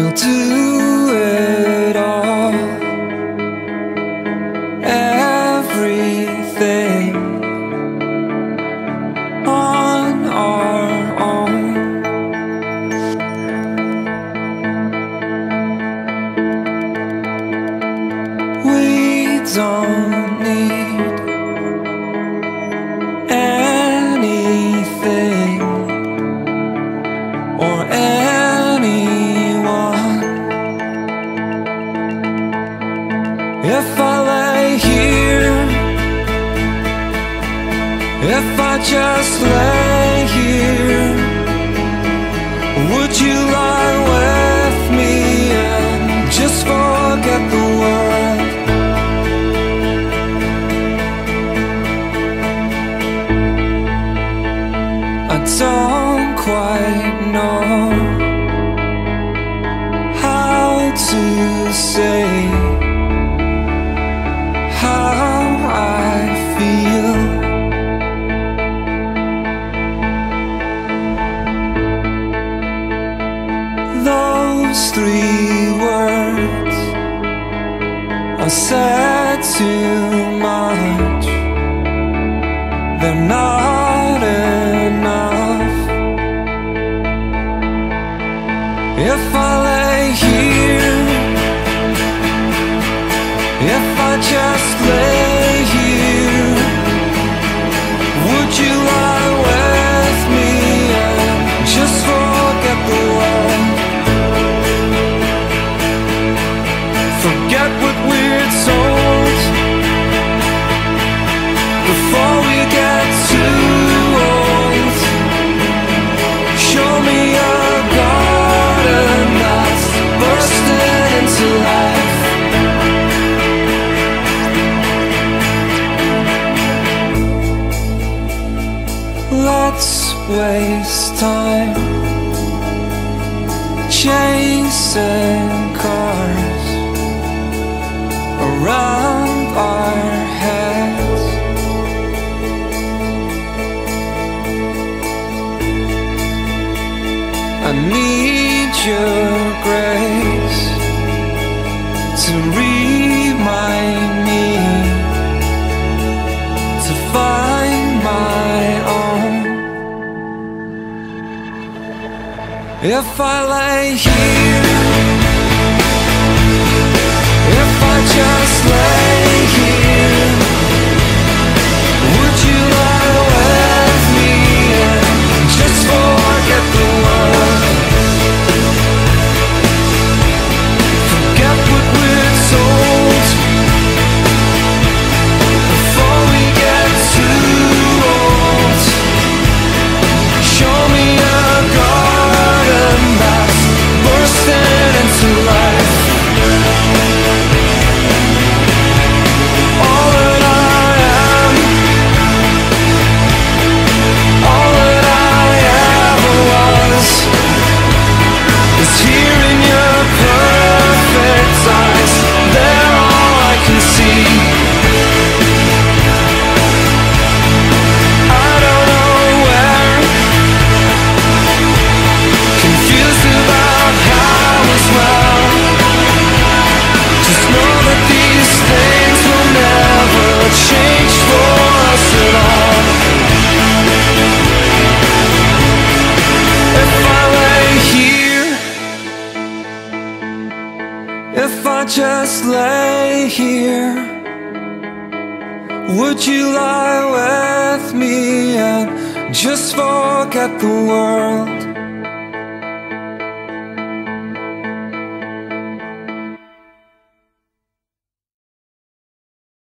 I'll do it all, everything on our own. We don't need anything or anyone. If I lay here, if I just lay here, would you lie with me and just forget the world? I don't quite know how to say how I feel. Those 3 words are said too much. They're not enough. If I lay here, if I just lay here, would you lie with me and just forget the world? Forget what we're told before we get too old. Show me a garden that's bursting into life. Let's waste time chasing cars around our heads. I need your grace to remind me to find my own. If I lay here, if I just lay here, would you lie with me and just forget the world? Forget what we're told before we get too old. Show me a garden that's bursting into life. All that I am, all that I ever was, is here in your perfect eyes. They're all I can see. I don't know where, confused about how as well. Just know that these things will never change for us at all. If I lay here, if I just lay here, would you lie with me and just forget the world?